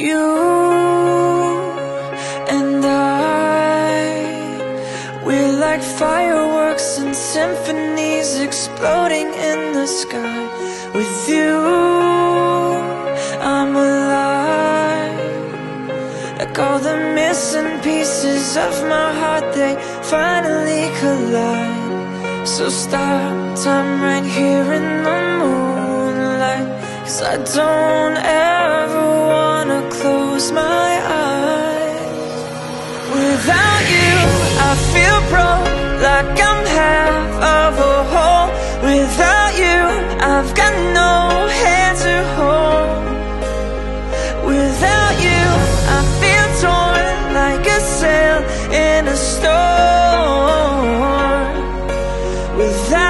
You and we're like fireworks and symphonies exploding in the sky. With you, I'm alive. Like all the missing pieces of my heart, they finally collide. So stop time right here in the moonlight, 'cause I don't ever wanna close my eyes. Without you, I feel broke, like I'm half of a whole. Without you, I've got no hand to hold. Without you, I feel torn, like a sail in a storm. Without